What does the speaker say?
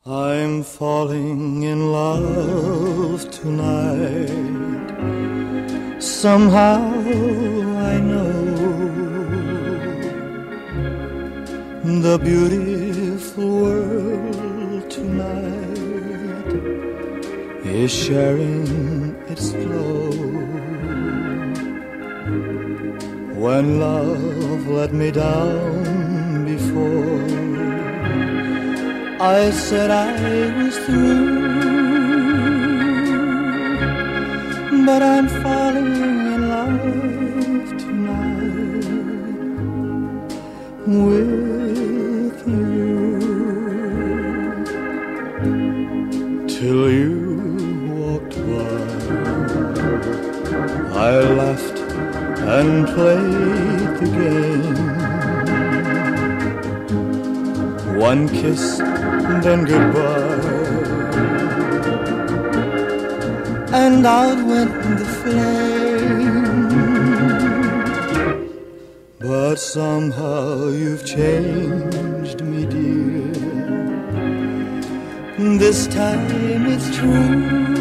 I'm falling in love tonight. Somehow I know the beautiful world tonight is sharing its glow. When love let me down before, I said I was through, but I'm falling in love tonight with you. Till you walked by, I laughed and played the game. One kiss, then goodbye, and out went the flame. But somehow you've changed me, dear. This time it's true.